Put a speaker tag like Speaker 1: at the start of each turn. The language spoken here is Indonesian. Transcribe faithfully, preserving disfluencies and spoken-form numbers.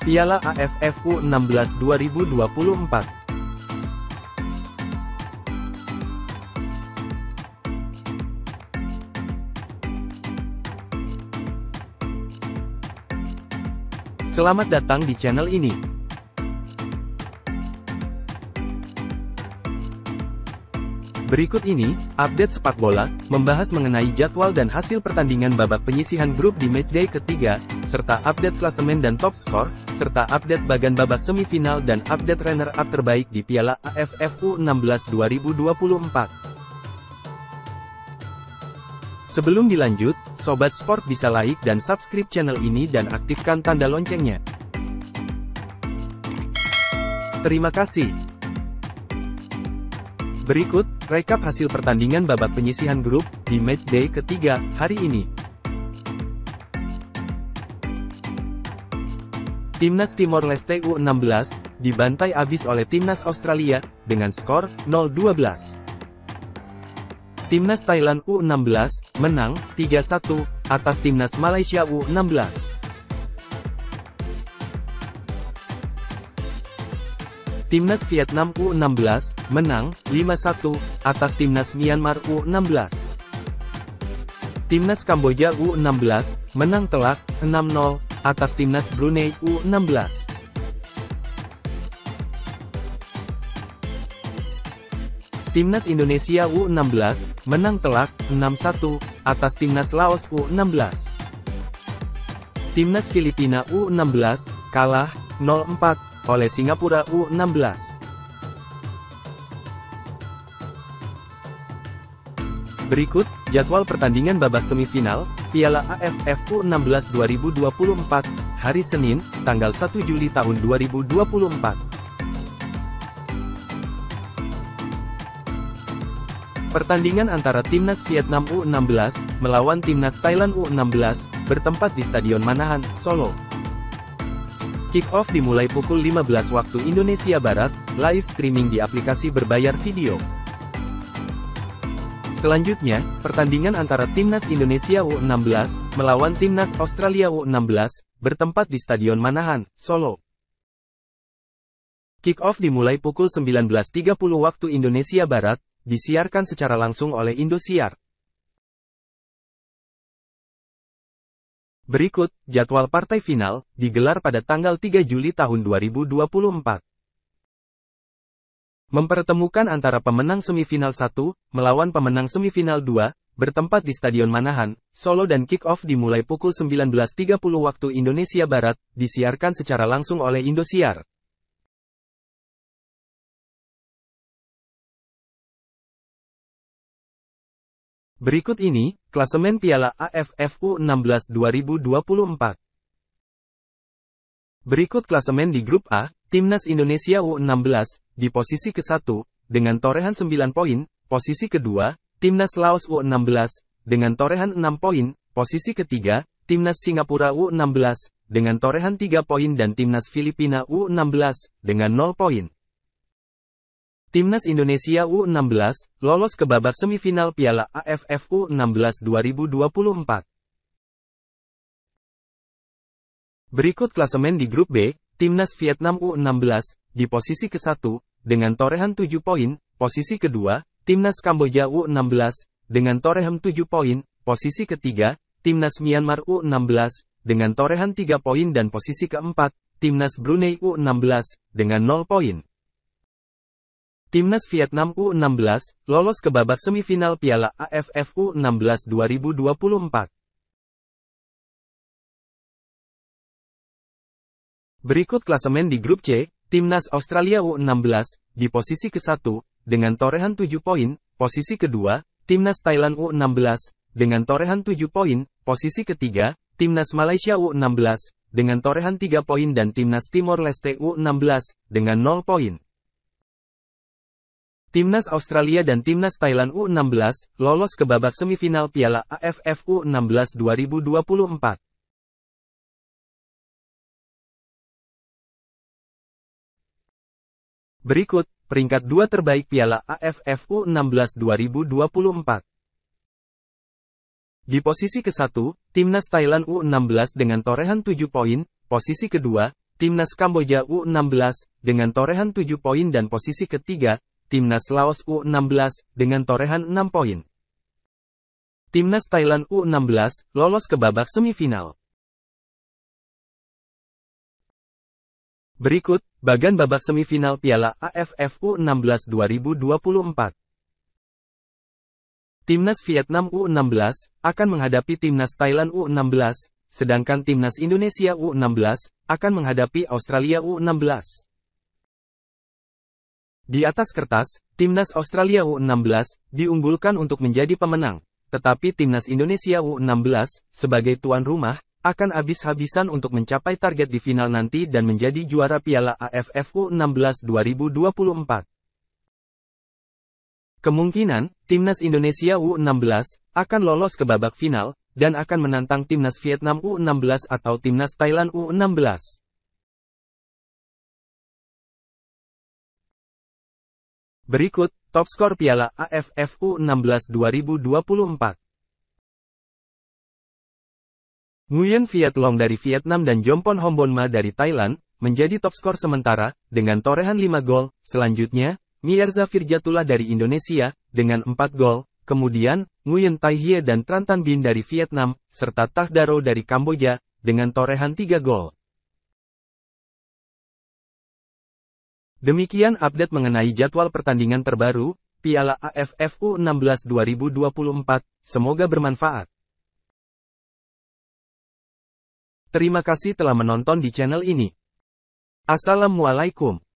Speaker 1: Piala A F F U enam belas dua ribu dua puluh empat. Selamat datang di channel ini. Berikut ini, update sepak bola, membahas mengenai jadwal dan hasil pertandingan babak penyisihan grup di matchday ketiga, serta update klasemen dan top skor, serta update bagan babak semifinal dan update runner-up terbaik di Piala A F F U enam belas dua ribu dua puluh empat. Sebelum dilanjut, Sobat Sport bisa like dan subscribe channel ini dan aktifkan tanda loncengnya. Terima kasih. Berikut, rekap hasil pertandingan babak penyisihan grup, di matchday ketiga, hari ini. Timnas Timor Leste U enam belas, dibantai abis oleh Timnas Australia, dengan skor nol dua belas. Timnas Thailand U enam belas, menang, tiga satu, atas Timnas Malaysia U enam belas. Timnas Vietnam U enam belas, menang, lima satu, atas Timnas Myanmar U enam belas. Timnas Kamboja U enam belas, menang telak, enam nol, atas Timnas Brunei U enam belas. Timnas Indonesia U enam belas, menang telak, enam satu, atas Timnas Laos U enam belas. Timnas Filipina U enam belas, kalah, nol empat, oleh Singapura U enam belas. Berikut, jadwal pertandingan babak semifinal, Piala A F F U enam belas dua ribu dua puluh empat, hari Senin, tanggal satu Juli tahun dua ribu dua puluh empat. Pertandingan antara Timnas Vietnam U enam belas, melawan Timnas Thailand U enam belas, bertempat di Stadion Manahan, Solo. Kick-off dimulai pukul lima belas waktu Indonesia Barat, live streaming di aplikasi berbayar video. Selanjutnya, pertandingan antara Timnas Indonesia U enam belas, melawan Timnas Australia U enam belas, bertempat di Stadion Manahan, Solo. Kick-off dimulai pukul sembilan belas tiga puluh waktu Indonesia Barat, disiarkan secara langsung oleh Indosiar. Berikut, jadwal partai final, digelar pada tanggal tiga Juli tahun dua ribu dua puluh empat. Mempertemukan antara pemenang semifinal satu, melawan pemenang semifinal dua, bertempat di Stadion Manahan, Solo dan kick-off dimulai pukul sembilan belas tiga puluh waktu Indonesia Barat, disiarkan secara langsung oleh Indosiar. Berikut ini, klasemen Piala A F F U enam belas dua ribu dua puluh empat. Berikut klasemen di grup A, Timnas Indonesia U enam belas, di posisi ke satu, dengan torehan sembilan poin, posisi kedua, Timnas Laos U enam belas, dengan torehan enam poin, posisi ketiga, Timnas Singapura U enam belas, dengan torehan tiga poin dan Timnas Filipina U enam belas, dengan nol poin. Timnas Indonesia U enam belas, lolos ke babak semifinal Piala A F F U enam belas dua ribu dua puluh empat. Berikut klasemen di grup B, Timnas Vietnam U enam belas, di posisi ke satu, dengan torehan tujuh poin, posisi kedua, Timnas Kamboja U enam belas, dengan torehan tujuh poin, posisi ketiga, Timnas Myanmar U enam belas, dengan torehan tiga poin dan posisi keempat, Timnas Brunei U enam belas, dengan nol poin. Timnas Vietnam U enam belas, lolos ke babak semifinal Piala A F F U enam belas dua ribu dua puluh empat. Berikut klasemen di grup C, Timnas Australia U enam belas, di posisi ke satu, dengan torehan tujuh poin, posisi kedua, Timnas Thailand U enam belas, dengan torehan tujuh poin, posisi ketiga, Timnas Malaysia U enam belas, dengan torehan tiga poin dan Timnas Timor Leste U enam belas, dengan nol poin. Timnas Australia dan Timnas Thailand U enam belas, lolos ke babak semifinal Piala A F F U enam belas dua ribu dua puluh empat. Berikut, peringkat dua terbaik Piala A F F U enam belas dua ribu dua puluh empat. Di posisi ke satu, Timnas Thailand U enam belas dengan torehan tujuh poin, posisi kedua, Timnas Kamboja U enam belas, dengan torehan tujuh poin dan posisi ketiga, Timnas Laos U enam belas, dengan torehan enam poin. Timnas Thailand U enam belas, lolos ke babak semifinal. Berikut, bagan babak semifinal Piala A F F U enam belas dua ribu dua puluh empat. Timnas Vietnam U enam belas, akan menghadapi Timnas Thailand U enam belas, sedangkan Timnas Indonesia U enam belas, akan menghadapi Australia U enam belas. Di atas kertas, Timnas Australia U enam belas, diunggulkan untuk menjadi pemenang, tetapi Timnas Indonesia U enam belas, sebagai tuan rumah, akan habis-habisan untuk mencapai target di final nanti dan menjadi juara Piala A F F U enam belas dua ribu dua puluh empat. Kemungkinan, Timnas Indonesia U enam belas, akan lolos ke babak final, dan akan menantang Timnas Vietnam U enam belas atau Timnas Thailand U enam belas. Berikut, top skor Piala A F F U enam belas dua ribu dua puluh empat. Nguyen Viet Long dari Vietnam dan Jompon Hombonma dari Thailand, menjadi top skor sementara, dengan torehan lima gol. Selanjutnya, Mierza Firjatullah dari Indonesia, dengan empat gol. Kemudian, Nguyen Tai Hie dan Tran Tan Bin dari Vietnam, serta Tah Daro dari Kamboja, dengan torehan tiga gol. Demikian update mengenai jadwal pertandingan terbaru, Piala A F F U enam belas dua ribu dua puluh empat, semoga bermanfaat. Terima kasih telah menonton di channel ini. Assalamualaikum.